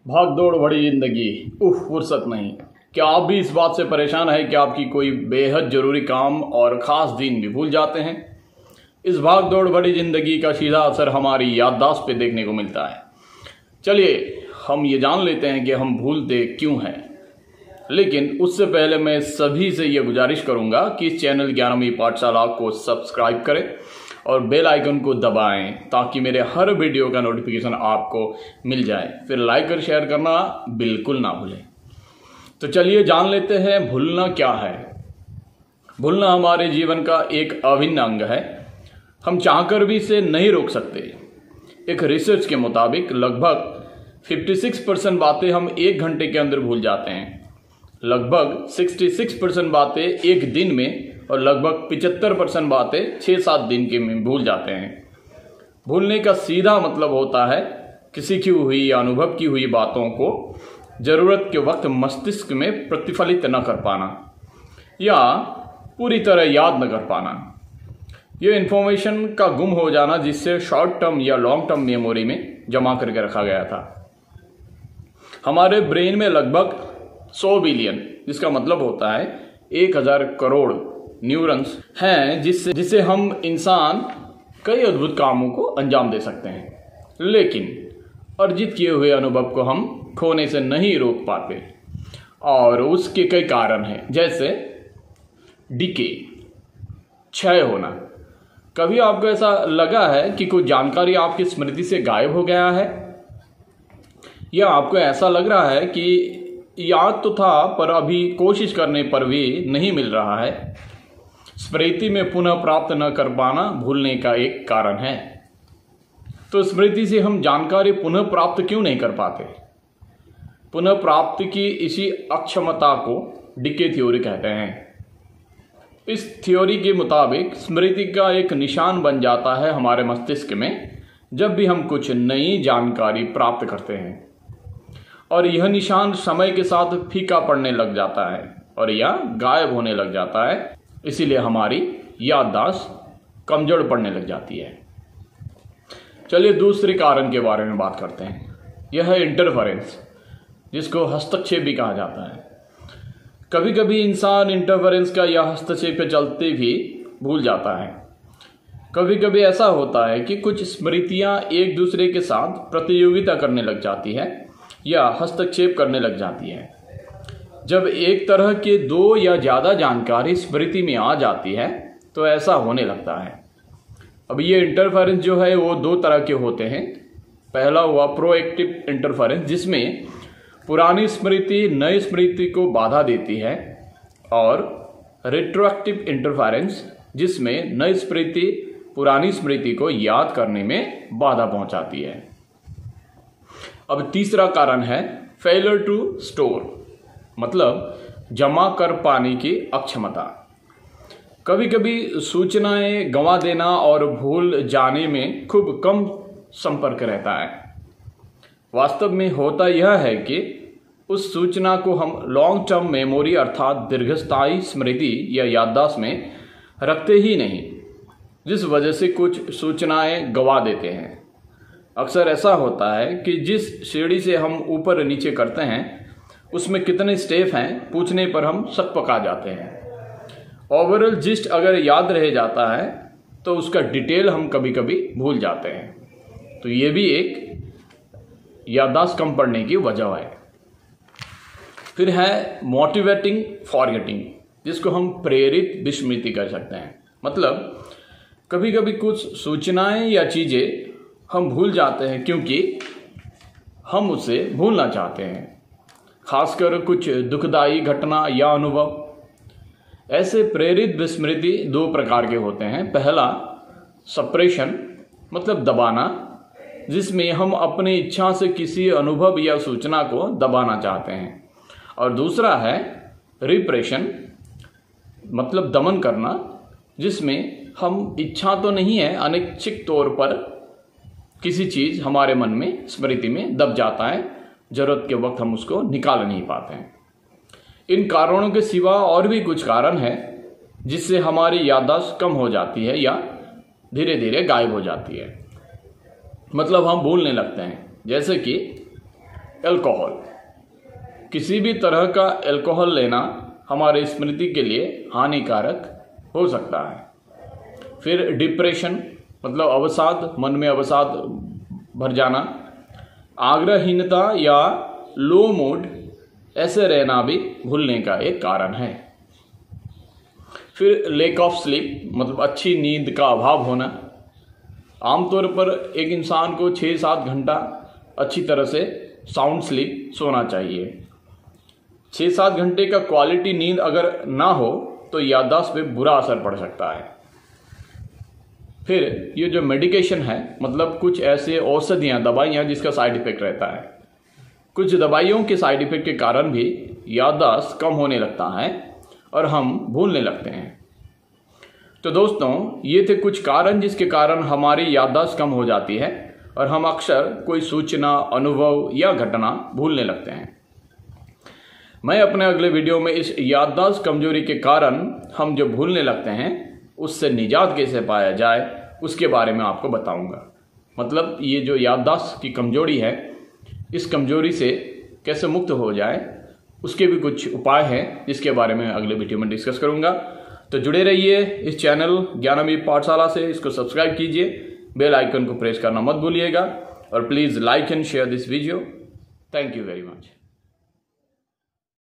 भाग दौड़ भरी जिंदगी, उफ फुर्सत नहीं। क्या आप भी इस बात से परेशान हैं कि आपकी कोई बेहद जरूरी काम और ख़ास दिन भी भूल जाते हैं? इस भाग दौड़ भरी जिंदगी का सीधा असर हमारी याददाश्त पे देखने को मिलता है। चलिए हम ये जान लेते हैं कि हम भूलते क्यों हैं। लेकिन उससे पहले मैं सभी से ये गुजारिश करूंगा कि इस चैनल 11वीं पाठशाला को सब्सक्राइब करें और बेल आइकन को दबाएं ताकि मेरे हर वीडियो का नोटिफिकेशन आपको मिल जाए। फिर लाइक और शेयर करना बिल्कुल ना भूलें। तो चलिए जान लेते हैं भूलना क्या है। भूलना हमारे जीवन का एक अभिन्न अंग है। हम चाहकर भी इसे नहीं रोक सकते। एक रिसर्च के मुताबिक लगभग 56% बातें हम 1 घंटे के अंदर भूल जाते हैं, लगभग 66% बातें एक दिन में और लगभग 75% बातें 6-7 दिन के में भूल जाते हैं। भूलने का सीधा मतलब होता है किसी की हुई या अनुभव की हुई बातों को जरूरत के वक्त मस्तिष्क में प्रतिफलित न कर पाना या पूरी तरह याद न कर पाना। यह इंफॉर्मेशन का गुम हो जाना जिससे शॉर्ट टर्म या लॉन्ग टर्म मेमोरी में जमा करके रखा गया था। हमारे ब्रेन में लगभग 100 बिलियन, जिसका मतलब होता है 1000 करोड़ न्यूरॉन्स हैं जिससे हम इंसान कई अद्भुत कामों को अंजाम दे सकते हैं। लेकिन अर्जित किए हुए अनुभव को हम खोने से नहीं रोक पाते और उसके कई कारण हैं, जैसे डिके, क्षय होना। कभी आपको ऐसा लगा है कि कोई जानकारी आपकी स्मृति से गायब हो गया है, या आपको ऐसा लग रहा है कि याद तो था पर अभी कोशिश करने पर भी नहीं मिल रहा है? स्मृति में पुनः प्राप्त न कर पाना भूलने का एक कारण है। तो स्मृति से हम जानकारी पुनः प्राप्त क्यों नहीं कर पाते? पुनः प्राप्ति की इसी अक्षमता को डिके थ्योरी कहते हैं। इस थ्योरी के मुताबिक स्मृति का एक निशान बन जाता है हमारे मस्तिष्क में जब भी हम कुछ नई जानकारी प्राप्त करते हैं, और यह निशान समय के साथ फीका पड़ने लग जाता है और या गायब होने लग जाता है। इसीलिए हमारी याददाश्त कमजोर पड़ने लग जाती है। चलिए दूसरे कारण के बारे में बात करते हैं। यह है इंटरफेरेंस, जिसको हस्तक्षेप भी कहा जाता है। कभी कभी इंसान इंटरफेरेंस का या हस्तक्षेप के चलते भी भूल जाता है। कभी कभी ऐसा होता है कि कुछ स्मृतियां एक दूसरे के साथ प्रतियोगिता करने लग जाती है या हस्तक्षेप करने लग जाती है। जब एक तरह के 2 या ज़्यादा जानकारी स्मृति में आ जाती है तो ऐसा होने लगता है। अब ये इंटरफेरेंस जो है वो 2 तरह के होते हैं। पहला हुआ प्रोएक्टिव इंटरफेरेंस, जिसमें पुरानी स्मृति नई स्मृति को बाधा देती है, और रेट्रोएक्टिव इंटरफेरेंस, जिसमें नई स्मृति पुरानी स्मृति को याद करने में बाधा पहुंचाती है। अब तीसरा कारण है फेलियर टू स्टोर, मतलब जमा कर पाने की अक्षमता। कभी कभी सूचनाएं गंवा देना और भूल जाने में खूब कम संपर्क रहता है। वास्तव में होता यह है कि उस सूचना को हम लॉन्ग टर्म मेमोरी अर्थात दीर्घस्थायी स्मृति या याददाश्त में रखते ही नहीं, जिस वजह से कुछ सूचनाएं गंवा देते हैं। अक्सर ऐसा होता है कि जिस सीढ़ी से हम ऊपर नीचे करते हैं उसमें कितने स्टेप हैं पूछने पर हम शक पका जाते हैं। ओवरऑल जिस्ट अगर याद रह जाता है तो उसका डिटेल हम कभी कभी भूल जाते हैं। तो ये भी एक याददाश्त कम पड़ने की वजह है। फिर है मोटिवेटिंग फॉरगेटिंग, जिसको हम प्रेरित विस्मृति कर सकते हैं। मतलब कभी कभी कुछ सूचनाएं या चीज़ें हम भूल जाते हैं क्योंकि हम उसे भूलना चाहते हैं, खासकर कुछ दुखदायी घटना या अनुभव। ऐसे प्रेरित विस्मृति 2 प्रकार के होते हैं। पहला सप्रेशन, मतलब दबाना, जिसमें हम अपनी इच्छा से किसी अनुभव या सूचना को दबाना चाहते हैं, और दूसरा है रिप्रेशन, मतलब दमन करना, जिसमें हम इच्छा तो नहीं है, अनैच्छिक तौर पर किसी चीज़ हमारे मन में स्मृति में दब जाता है, जरूरत के वक्त हम उसको निकाल नहीं पाते हैं। इन कारणों के सिवा और भी कुछ कारण हैं जिससे हमारी याददाश्त कम हो जाती है या धीरे धीरे गायब हो जाती है। मतलब हम भूलने लगते हैं। जैसे कि अल्कोहल। किसी भी तरह का अल्कोहल लेना हमारे स्मृति के लिए हानिकारक हो सकता है। फिर डिप्रेशन मतलब अवसाद, मन में अवसाद भर जाना, आग्रहहीनता या लो मूड ऐसे रहना भी भूलने का एक कारण है। फिर लैक ऑफ स्लीप मतलब अच्छी नींद का अभाव होना। आमतौर पर एक इंसान को 6-7 घंटा अच्छी तरह से साउंड स्लीप सोना चाहिए। 6-7 घंटे का क्वालिटी नींद अगर ना हो तो याददाश्त पे बुरा असर पड़ सकता है। फिर ये जो मेडिकेशन है मतलब कुछ ऐसे औषधियाँ, दवाइयाँ जिसका साइड इफेक्ट रहता है। कुछ दवाइयों के साइड इफेक्ट के कारण भी याददाश्त कम होने लगता है और हम भूलने लगते हैं। तो दोस्तों, ये थे कुछ कारण जिसके कारण हमारी याददाश्त कम हो जाती है और हम अक्सर कोई सूचना, अनुभव या घटना भूलने लगते हैं। मैं अपने अगले वीडियो में इस याददाश्त कमजोरी के कारण हम जो भूलने लगते हैं उससे निजात कैसे पाया जाए उसके बारे में आपको बताऊंगा। मतलब ये जो याददाश्त की कमजोरी है, इस कमजोरी से कैसे मुक्त हो जाए उसके भी कुछ उपाय हैं जिसके बारे में अगले वीडियो में डिस्कस करूंगा। तो जुड़े रहिए इस चैनल ज्ञानामृत पाठशाला से, इसको सब्सक्राइब कीजिए, बेल आइकन को प्रेस करना मत भूलिएगा और please like and share this video. Thank you very much.